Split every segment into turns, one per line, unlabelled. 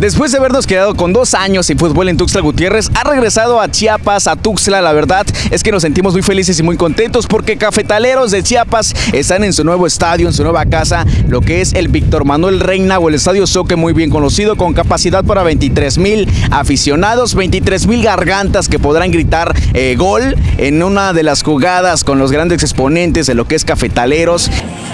Después de habernos quedado con 2 años sin fútbol en Tuxtla Gutiérrez, ha regresado a Chiapas, a Tuxtla. La verdad es que nos sentimos muy felices y muy contentos porque Cafetaleros de Chiapas están en su nuevo estadio, en su nueva casa, lo que es el Víctor Manuel Reina o el Estadio Zoque, muy bien conocido, con capacidad para 23,000 aficionados, 23,000 gargantas que podrán gritar gol en una de las jugadas con los grandes exponentes de lo que es Cafetaleros.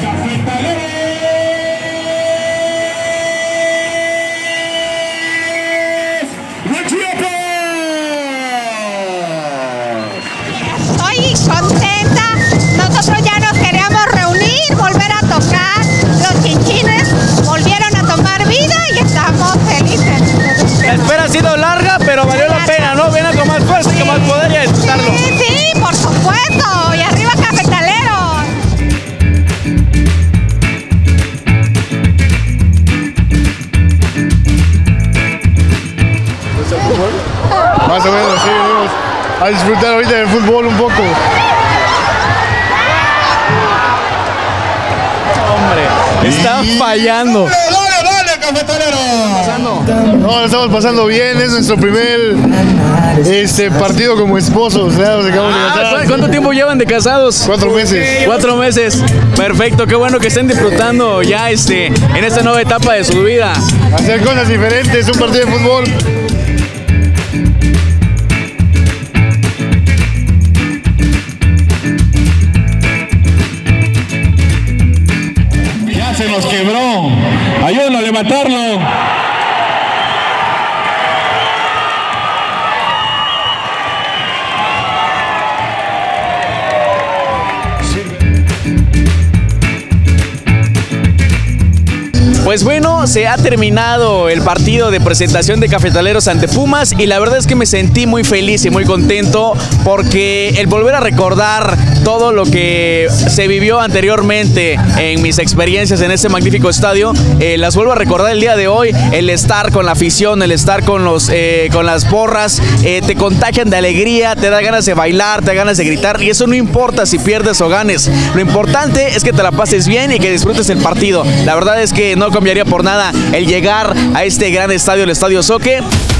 Contenta, nosotros ya nos queríamos reunir, volver a tocar, los chinchines volvieron a tomar vida y estamos felices.
La espera ha sido larga, pero valió la pena, ¿no? Viene con más fuerza y con más poder y a disfrutarlo.
Sí, por supuesto, y arriba Cafetaleros.
Más o menos, sí, venimos a disfrutar ahorita del fútbol un poco.
Hombre, están fallando.
¡Dale, Cafetaleros! No, lo estamos pasando bien, es nuestro primer partido como esposos.
¿Cuánto tiempo llevan de casados?
4 meses.
4 meses. Perfecto, qué bueno que estén disfrutando ya en esta nueva etapa de su vida.
Hacer cosas diferentes, un partido de fútbol.
Se nos quebró, ayúdenlo a levantarlo.
Pues bueno, se ha terminado el partido de presentación de Cafetaleros ante Pumas y la verdad es que me sentí muy feliz y muy contento porque el volver a recordar todo lo que se vivió anteriormente en mis experiencias en este magnífico estadio, las vuelvo a recordar el día de hoy. El estar con la afición, el estar con las porras, te contagian de alegría, te da ganas de bailar, te da ganas de gritar y eso no importa si pierdes o ganes. Lo importante es que te la pases bien y que disfrutes el partido. La verdad es que no cambiaría por nada el llegar a este gran estadio, el Estadio Zoque.